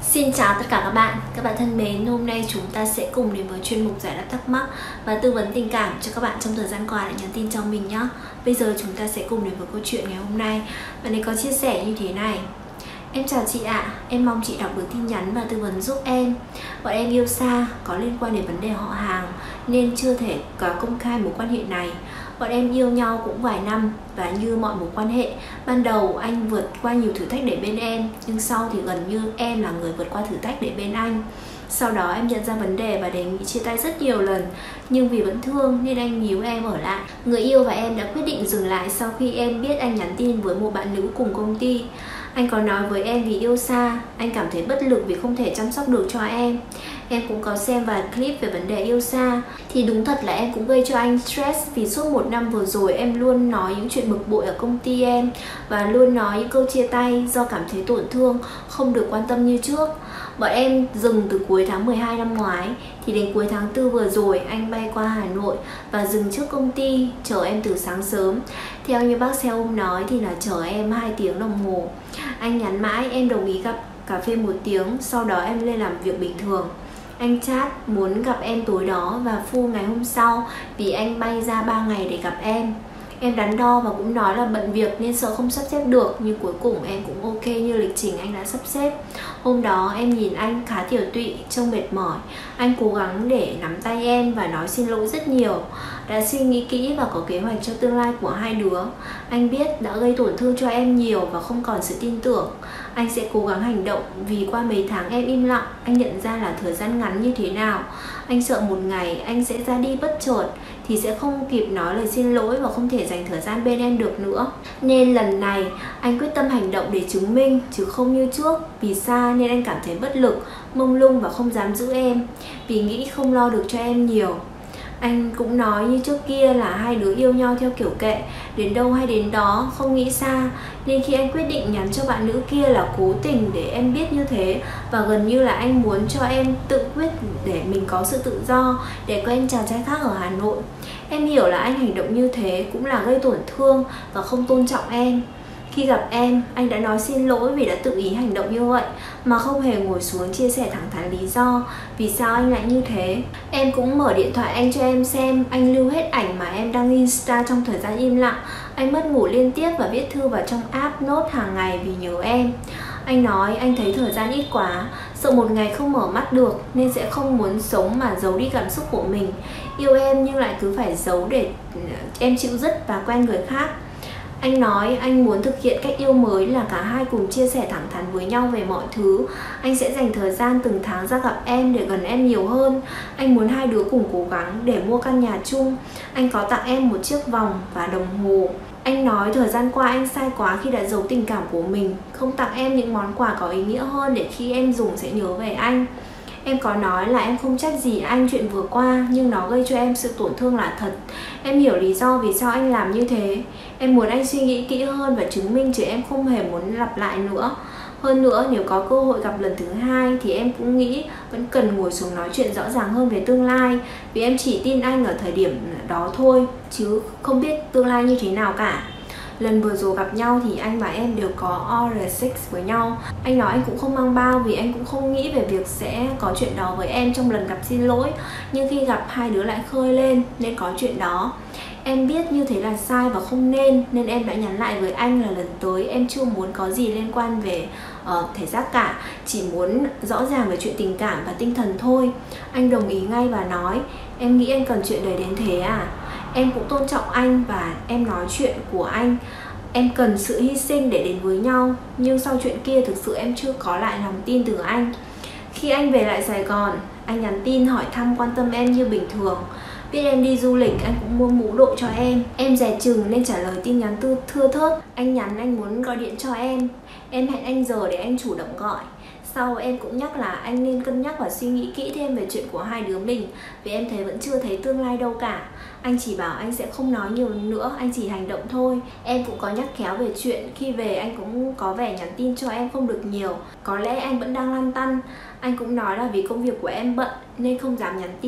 Xin chào tất cả các bạn thân mến. Hôm nay chúng ta sẽ cùng đến với chuyên mục giải đáp thắc mắc và tư vấn tình cảm cho các bạn trong thời gian qua đã nhắn tin cho mình nhé. Bây giờ chúng ta sẽ cùng đến với câu chuyện ngày hôm nay. Bạn ấy có chia sẻ như thế này: Em chào chị ạ, em mong chị đọc được tin nhắn và tư vấn giúp em. Bọn em yêu xa, có liên quan đến vấn đề họ hàng nên chưa thể có công khai mối quan hệ này. Bọn em yêu nhau cũng vài năm và như mọi mối quan hệ, ban đầu anh vượt qua nhiều thử thách để bên em, nhưng sau thì gần như em là người vượt qua thử thách để bên anh. Sau đó em nhận ra vấn đề và đề nghị chia tay rất nhiều lần, nhưng vì vẫn thương nên anh níu em ở lại. Người yêu và em đã quyết định dừng lại sau khi em biết anh nhắn tin với một bạn nữ cùng công ty. Anh có nói với em vì yêu xa, anh cảm thấy bất lực vì không thể chăm sóc được cho em. Em cũng có xem vài clip về vấn đề yêu xa. Thì đúng thật là em cũng gây cho anh stress vì suốt 1 năm vừa rồi em luôn nói những chuyện bực bội ở công ty em và luôn nói những câu chia tay do cảm thấy tổn thương, không được quan tâm như trước. Bọn em dừng từ cuối tháng 12 năm ngoái, thì đến cuối tháng 4 vừa rồi anh bay qua Hà Nội và dừng trước công ty chờ em từ sáng sớm. Theo như bác xe ôm nói thì là chờ em 2 tiếng đồng hồ. Anh nhắn mãi em đồng ý gặp cà phê 1 tiếng, sau đó em lên làm việc bình thường. Anh chat muốn gặp em tối đó và full ngày hôm sau vì anh bay ra 3 ngày để gặp em. Em đắn đo và cũng nói là bận việc nên sợ không sắp xếp được, nhưng cuối cùng em cũng ok như lịch trình anh đã sắp xếp. Hôm đó em nhìn anh khá tiểu tụy, trông mệt mỏi. Anh cố gắng để nắm tay em và nói xin lỗi rất nhiều. Đã suy nghĩ kỹ và có kế hoạch cho tương lai của hai đứa. Anh biết đã gây tổn thương cho em nhiều và không còn sự tin tưởng. Anh sẽ cố gắng hành động vì qua mấy tháng em im lặng, anh nhận ra là thời gian ngắn như thế nào. Anh sợ một ngày anh sẽ ra đi bất chợt thì sẽ không kịp nói lời xin lỗi và không thể dành thời gian bên em được nữa. Nên lần này anh quyết tâm hành động để chứng minh, chứ không như trước. Vì xa nên anh cảm thấy bất lực, mông lung và không dám giữ em, vì nghĩ không lo được cho em nhiều. Anh cũng nói như trước kia là hai đứa yêu nhau theo kiểu kệ, đến đâu hay đến đó, không nghĩ xa. Nên khi anh quyết định nhắn cho bạn nữ kia là cố tình để em biết như thế, và gần như là anh muốn cho em tự quyết để mình có sự tự do để quen chàng trai khác ở Hà Nội. Em hiểu là anh hành động như thế cũng là gây tổn thương và không tôn trọng em. Khi gặp em, anh đã nói xin lỗi vì đã tự ý hành động như vậy mà không hề ngồi xuống chia sẻ thẳng thắn lý do vì sao anh lại như thế. Em cũng mở điện thoại anh cho em xem, anh lưu hết ảnh mà em đăng Insta trong thời gian im lặng. Anh mất ngủ liên tiếp và viết thư vào trong app note hàng ngày vì nhớ em. Anh nói anh thấy thời gian ít quá, sợ một ngày không mở mắt được nên sẽ không muốn sống mà giấu đi cảm xúc của mình. Yêu em nhưng lại cứ phải giấu để em chịu dứt và quen người khác. Anh nói anh muốn thực hiện cách yêu mới là cả hai cùng chia sẻ thẳng thắn với nhau về mọi thứ. Anh sẽ dành thời gian từng tháng ra gặp em để gần em nhiều hơn. Anh muốn hai đứa cùng cố gắng để mua căn nhà chung. Anh có tặng em một chiếc vòng và đồng hồ. Anh nói thời gian qua anh sai quá khi đã giấu tình cảm của mình, không tặng em những món quà có ý nghĩa hơn để khi em dùng sẽ nhớ về anh. Em có nói là em không trách gì anh chuyện vừa qua, nhưng nó gây cho em sự tổn thương là thật. Em hiểu lý do vì sao anh làm như thế. Em muốn anh suy nghĩ kỹ hơn và chứng minh, chứ em không hề muốn lặp lại nữa. Hơn nữa, nếu có cơ hội gặp lần thứ hai thì em cũng nghĩ vẫn cần ngồi xuống nói chuyện rõ ràng hơn về tương lai. Vì em chỉ tin anh ở thời điểm đó thôi, chứ không biết tương lai như thế nào cả. Lần vừa rồi gặp nhau thì anh và em đều có oral sex với nhau. Anh nói anh cũng không mang bao vì anh cũng không nghĩ về việc sẽ có chuyện đó với em trong lần gặp xin lỗi. Nhưng khi gặp hai đứa lại khơi lên nên có chuyện đó. Em biết như thế là sai và không nên em đã nhắn lại với anh là lần tới em chưa muốn có gì liên quan về thể xác cả, chỉ muốn rõ ràng về chuyện tình cảm và tinh thần thôi. Anh đồng ý ngay và nói em nghĩ anh cần chuyện đấy đến thế à? Em cũng tôn trọng anh và em nói chuyện của anh. Em cần sự hy sinh để đến với nhau. Nhưng sau chuyện kia thực sự em chưa có lại lòng tin từ anh. Khi anh về lại Sài Gòn, anh nhắn tin hỏi thăm quan tâm em như bình thường. Biết em đi du lịch, anh cũng mua mũ đội cho em. Em dè chừng nên trả lời tin nhắn thưa thớt. Anh nhắn anh muốn gọi điện cho em. Em hẹn anh giờ để anh chủ động gọi. Sau em cũng nhắc là anh nên cân nhắc và suy nghĩ kỹ thêm về chuyện của hai đứa mình, vì em thấy vẫn chưa thấy tương lai đâu cả. Anh chỉ bảo anh sẽ không nói nhiều nữa, anh chỉ hành động thôi. Em cũng có nhắc khéo về chuyện khi về anh cũng có vẻ nhắn tin cho em không được nhiều. Có lẽ anh vẫn đang lăn tăn. Anh cũng nói là vì công việc của em bận nên không dám nhắn tin nhiều.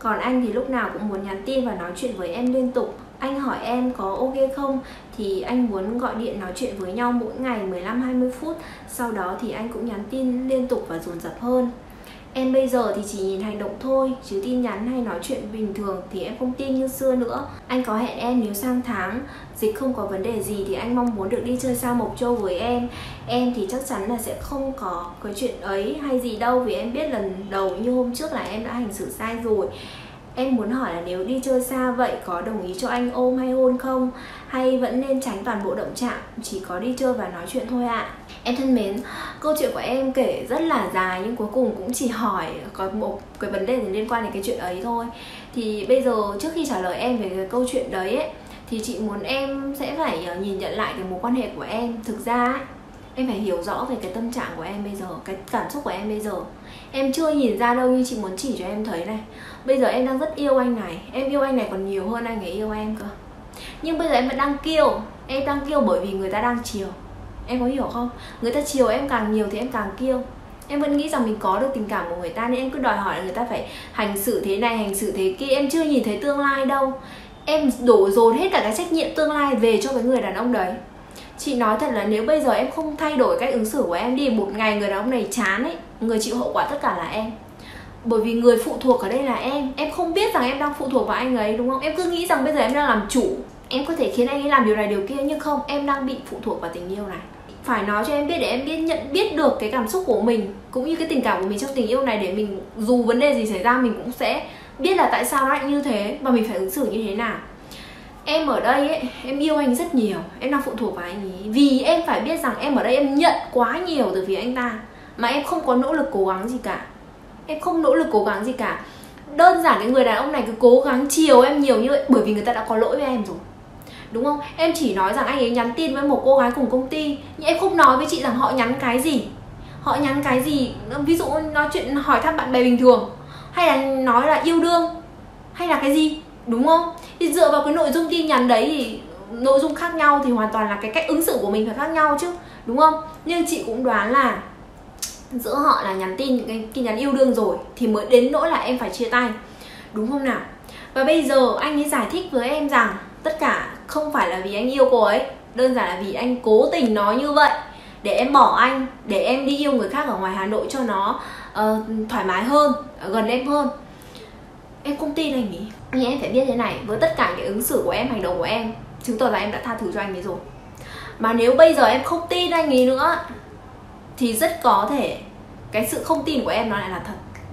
Còn anh thì lúc nào cũng muốn nhắn tin và nói chuyện với em liên tục. Anh hỏi em có ok không thì anh muốn gọi điện nói chuyện với nhau mỗi ngày 15-20 phút. Sau đó thì anh cũng nhắn tin liên tục và dồn dập hơn. Em bây giờ thì chỉ nhìn hành động thôi, chứ tin nhắn hay nói chuyện bình thường thì em không tin như xưa nữa. Anh có hẹn em nếu sang tháng dịch không có vấn đề gì thì anh mong muốn được đi chơi xa Mộc Châu với em. Em thì chắc chắn là sẽ không có cái chuyện ấy hay gì đâu, vì em biết lần đầu như hôm trước là em đã hành xử sai rồi. Em muốn hỏi là nếu đi chơi xa vậy có đồng ý cho anh ôm hay hôn không? Hay vẫn nên tránh toàn bộ động chạm, chỉ có đi chơi và nói chuyện thôi ạ? Em thân mến, câu chuyện của em kể rất là dài nhưng cuối cùng cũng chỉ hỏi có một cái vấn đề liên quan đến cái chuyện ấy thôi. Thì bây giờ trước khi trả lời em về cái câu chuyện đấy ấy, thì chị muốn em sẽ phải nhìn nhận lại cái mối quan hệ của em. Thực ra ấy, em phải hiểu rõ về cái tâm trạng của em bây giờ, cái cảm xúc của em bây giờ. Em chưa nhìn ra đâu nhưng chị muốn chỉ cho em thấy này. Bây giờ em đang rất yêu anh này, em yêu anh này còn nhiều hơn anh ấy yêu em cơ. Nhưng bây giờ em vẫn đang kiêu. Em đang kiêu bởi vì người ta đang chiều. Em có hiểu không? Người ta chiều em càng nhiều thì em càng kiêu. Em vẫn nghĩ rằng mình có được tình cảm của người ta nên em cứ đòi hỏi là người ta phải hành xử thế này, hành xử thế kia. Em chưa nhìn thấy tương lai đâu. Em đổ dồn hết cả cái trách nhiệm tương lai về cho cái người đàn ông đấy. Chị nói thật là nếu bây giờ em không thay đổi cách ứng xử của em đi, một ngày người đàn ông này chán ấy, người chịu hậu quả tất cả là em. Bởi vì người phụ thuộc ở đây là em không biết rằng em đang phụ thuộc vào anh ấy, đúng không? Em cứ nghĩ rằng bây giờ em đang làm chủ, em có thể khiến anh ấy làm điều này điều kia, nhưng không, em đang bị phụ thuộc vào tình yêu này. Phải nói cho em biết để em nhận biết được cái cảm xúc của mình cũng như cái tình cảm của mình trong tình yêu này, để mình dù vấn đề gì xảy ra mình cũng sẽ biết là tại sao nó lại như thế và mình phải ứng xử như thế nào. Em ở đây ấy, em yêu anh rất nhiều, em đang phụ thuộc vào anh ấy. Vì em phải biết rằng em ở đây em nhận quá nhiều từ phía anh ta mà em không có nỗ lực cố gắng gì cả. Em không nỗ lực cố gắng gì cả. Đơn giản cái người đàn ông này cứ cố gắng chiều em nhiều như vậy bởi vì người ta đã có lỗi với em rồi, đúng không? Em chỉ nói rằng anh ấy nhắn tin với một cô gái cùng công ty, nhưng em không nói với chị rằng họ nhắn cái gì. Họ nhắn cái gì, ví dụ nói chuyện hỏi thăm bạn bè bình thường, hay là nói là yêu đương, hay là cái gì, đúng không? Thì dựa vào cái nội dung tin nhắn đấy thì nội dung khác nhau thì hoàn toàn là cái cách ứng xử của mình phải khác nhau chứ, đúng không? Nhưng chị cũng đoán là giữa họ là nhắn tin những cái tin nhắn yêu đương rồi thì mới đến nỗi là em phải chia tay, đúng không nào? Và bây giờ anh ấy giải thích với em rằng tất cả không phải là vì anh yêu cô ấy, đơn giản là vì anh cố tình nói như vậy để em bỏ anh, để em đi yêu người khác ở ngoài Hà Nội cho nó thoải mái hơn, gần em hơn. Em không tin anh ấy. Nhưng em phải biết thế này, với tất cả cái ứng xử của em, hành động của em chứng tỏ là em đã tha thứ cho anh ấy rồi. Mà nếu bây giờ em không tin anh ấy nữa thì rất có thể cái sự không tin của em nó lại là thật.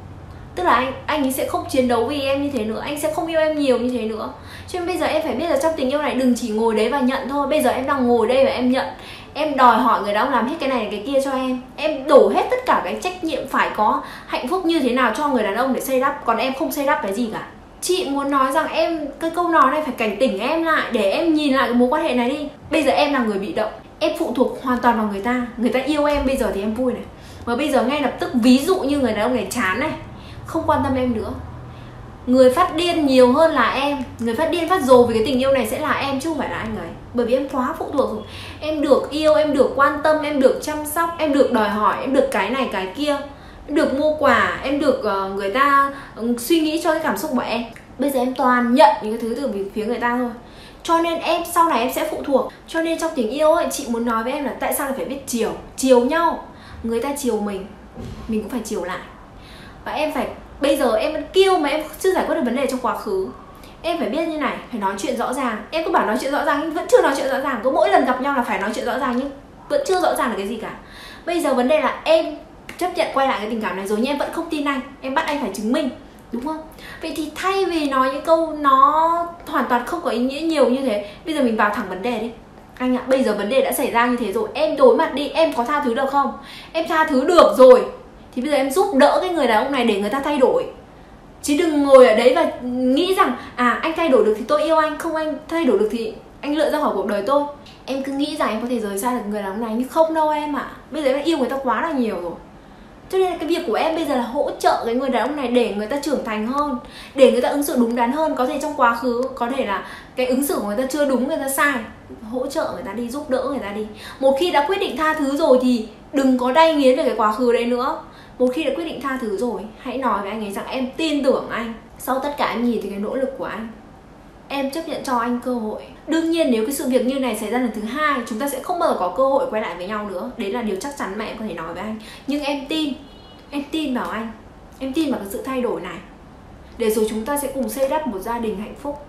Tức là anh ấy sẽ không chiến đấu vì em như thế nữa, anh sẽ không yêu em nhiều như thế nữa. Cho nên bây giờ em phải biết là trong tình yêu này đừng chỉ ngồi đấy và nhận thôi. Bây giờ em đang ngồi đây và em nhận, em đòi hỏi người đàn ông làm hết cái này cái kia cho em đổ hết tất cả cái trách nhiệm phải có hạnh phúc như thế nào cho người đàn ông để xây đắp, còn em không xây đắp cái gì cả. Chị muốn nói rằng em, cái câu nói này phải cảnh tỉnh em lại để em nhìn lại cái mối quan hệ này đi. Bây giờ em là người bị động, em phụ thuộc hoàn toàn vào người ta yêu em bây giờ thì em vui này, mà bây giờ ngay lập tức ví dụ như người đàn ông này chán này, không quan tâm em nữa, người phát điên nhiều hơn là em, người phát điên phát dồ vì cái tình yêu này sẽ là em chứ không phải là anh ấy. Bởi vì em quá phụ thuộc rồi. Em được yêu, em được quan tâm, em được chăm sóc, em được đòi hỏi, em được cái này cái kia, em được mua quà, em được người ta suy nghĩ cho cái cảm xúc của em. Bây giờ em toàn nhận những cái thứ từ phía người ta thôi. Cho nên em sau này em sẽ phụ thuộc. Cho nên trong tình yêu ấy, chị muốn nói với em là tại sao lại phải biết chiều nhau. Người ta chiều mình cũng phải chiều lại. Và em phải, bây giờ em vẫn kêu mà em chưa giải quyết được vấn đề trong quá khứ. Em phải biết như này, phải nói chuyện rõ ràng. Em cứ bảo nói chuyện rõ ràng nhưng vẫn chưa nói chuyện rõ ràng. Cứ mỗi lần gặp nhau là phải nói chuyện rõ ràng nhưng vẫn chưa rõ ràng được cái gì cả. Bây giờ vấn đề là em chấp nhận quay lại cái tình cảm này rồi nhưng em vẫn không tin anh. Em bắt anh phải chứng minh, đúng không? Vậy thì thay vì nói những câu nó hoàn toàn không có ý nghĩa nhiều như thế, bây giờ mình vào thẳng vấn đề đi. Anh ạ, bây giờ vấn đề đã xảy ra như thế rồi, em đối mặt đi, em có tha thứ được không? Em tha thứ được rồi thì bây giờ em giúp đỡ cái người đàn ông này để người ta thay đổi. Chứ đừng ngồi ở đấy và nghĩ rằng anh thay đổi được thì tôi yêu anh, không anh thay đổi được thì anh lựa ra khỏi cuộc đời tôi. Em cứ nghĩ rằng em có thể rời xa được người đàn ông này, nhưng không đâu em ạ. Bây giờ em đã yêu người ta quá là nhiều rồi. Cho nên cái việc của em bây giờ là hỗ trợ cái người đàn ông này để người ta trưởng thành hơn, để người ta ứng xử đúng đắn hơn. Có thể trong quá khứ, có thể là cái ứng xử của người ta chưa đúng, người ta sai, hỗ trợ người ta đi, giúp đỡ người ta đi. Một khi đã quyết định tha thứ rồi thì đừng có đay nghiến về cái quá khứ đấy nữa. Một khi đã quyết định tha thứ rồi, hãy nói với anh ấy rằng em tin tưởng anh. Sau tất cả em nhìn thấy cái nỗ lực của anh, em chấp nhận cho anh cơ hội. Đương nhiên nếu cái sự việc như này xảy ra lần thứ hai, chúng ta sẽ không bao giờ có cơ hội quay lại với nhau nữa. Đấy là điều chắc chắn mà em có thể nói với anh. Nhưng em tin vào anh, em tin vào cái sự thay đổi này, để rồi chúng ta sẽ cùng xây đắp một gia đình hạnh phúc.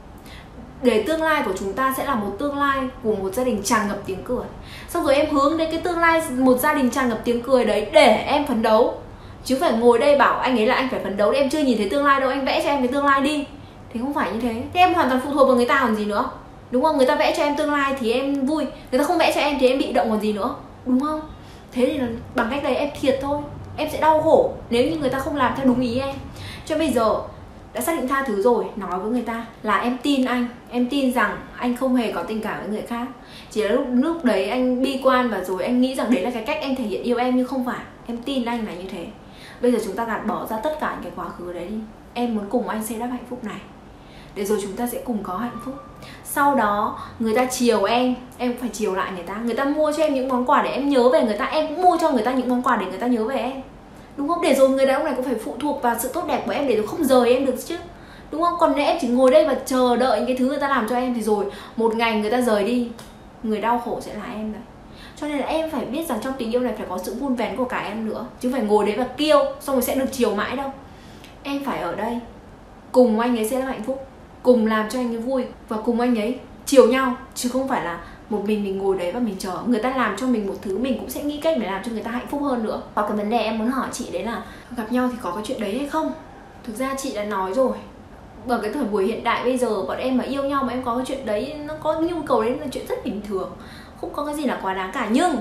Để tương lai của chúng ta sẽ là một tương lai của một gia đình tràn ngập tiếng cười. Xong rồi em hướng đến cái tương lai một gia đình tràn ngập tiếng cười đấy để em phấn đấu. Chứ phải ngồi đây bảo anh ấy là anh phải phấn đấu, em chưa nhìn thấy tương lai đâu, anh vẽ cho em cái tương lai đi. Thì không phải như thế. Thế em hoàn toàn phụ thuộc vào người ta còn gì nữa, đúng không? Người ta vẽ cho em tương lai thì em vui, người ta không vẽ cho em thì em bị động còn gì nữa, đúng không? Thế thì bằng cách đấy em thiệt thôi, em sẽ đau khổ nếu như người ta không làm theo đúng ý em. Cho bây giờ đã xác định tha thứ rồi, nói với người ta là em tin anh, em tin rằng anh không hề có tình cảm với người khác. Chỉ là lúc đấy anh bi quan và rồi anh nghĩ rằng đấy là cái cách anh thể hiện yêu em, nhưng không phải. Em tin anh là như thế. Bây giờ chúng ta gạt bỏ ra tất cả những cái quá khứ đấy đi. Em muốn cùng anh xây đắp hạnh phúc này, để rồi chúng ta sẽ cùng có hạnh phúc. Sau đó người ta chiều em cũng phải chiều lại người ta. Người ta mua cho em những món quà để em nhớ về người ta, em cũng mua cho người ta những món quà để người ta nhớ về em, đúng không? Để rồi người đàn ông này cũng phải phụ thuộc vào sự tốt đẹp của em để rồi không rời em được chứ, đúng không? Còn nếu em chỉ ngồi đây và chờ đợi những cái thứ người ta làm cho em thì rồi một ngày người ta rời đi, người đau khổ sẽ là em đấy. Cho nên là em phải biết rằng trong tình yêu này phải có sự vun vén của cả em nữa, chứ phải ngồi đấy và kêu xong rồi sẽ được chiều mãi đâu. Em phải ở đây cùng anh ấy sẽ là hạnh phúc, cùng làm cho anh ấy vui và cùng anh ấy chiều nhau, chứ không phải là một mình ngồi đấy và mình chờ người ta làm cho mình một thứ, mình cũng sẽ nghĩ cách để làm cho người ta hạnh phúc hơn nữa. Và cái vấn đề em muốn hỏi chị đấy là gặp nhau thì có cái chuyện đấy hay không? Thực ra chị đã nói rồi, ở cái thời buổi hiện đại bây giờ bọn em mà yêu nhau mà em có cái chuyện đấy, nó có nhu cầu đấy là chuyện rất bình thường, không có cái gì là quá đáng cả. Nhưng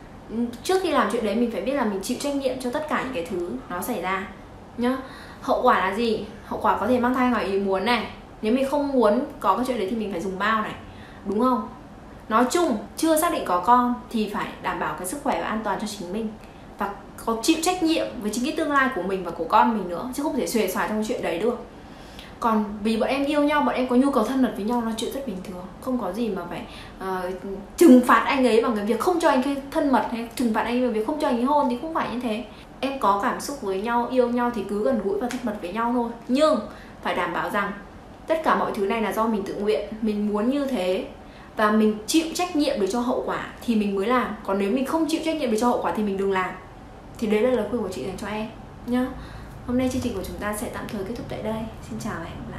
trước khi làm chuyện đấy mình phải biết là mình chịu trách nhiệm cho tất cả những cái thứ nó xảy ra nhá. Hậu quả là gì? Hậu quả có thể mang thai ngoài ý muốn này. Nếu mình không muốn có cái chuyện đấy thì mình phải dùng bao này, đúng không? Nói chung chưa xác định có con thì phải đảm bảo cái sức khỏe và an toàn cho chính mình, và có chịu trách nhiệm với chính cái tương lai của mình và của con mình nữa, chứ không thể xuề xòa trong cái chuyện đấy được. Còn vì bọn em yêu nhau, bọn em có nhu cầu thân mật với nhau là chuyện rất bình thường, không có gì mà phải trừng phạt anh ấy bằng cái việc không cho anh ấy thân mật, hay trừng phạt anh ấy bằng việc không cho anh ấy hôn, thì không phải như thế. Em có cảm xúc với nhau, yêu nhau thì cứ gần gũi và thân mật với nhau thôi, nhưng phải đảm bảo rằng tất cả mọi thứ này là do mình tự nguyện, mình muốn như thế và mình chịu trách nhiệm để cho hậu quả thì mình mới làm. Còn nếu mình không chịu trách nhiệm để cho hậu quả thì mình đừng làm. Thì đấy là lời khuyên của chị dành cho em nhá. Hôm nay chương trình của chúng ta sẽ tạm thời kết thúc tại đây. Xin chào và hẹn gặp lại.